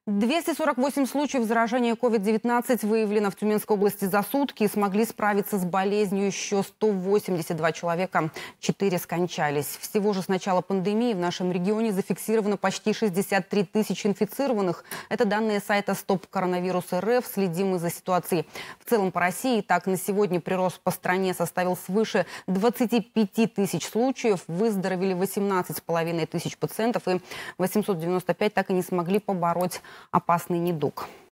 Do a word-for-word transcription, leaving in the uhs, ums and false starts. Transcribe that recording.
двести сорок восемь случаев заражения ковид девятнадцать выявлено в Тюменской области за сутки. И смогли справиться с болезнью еще сто восемьдесят два человека. Четыре скончались. Всего же с начала пандемии в нашем регионе зафиксировано почти шестьдесят три тысячи инфицированных. Это данные сайта Стоп Коронавирус точка эр эф. Следим мы за ситуацией в целом по России. Так, на сегодня прирост по стране составил свыше двадцати пяти тысяч случаев. Выздоровели восемнадцать с половиной тысяч пациентов. И восемьсот девяносто пять так и не смогли побороть опасный недуг.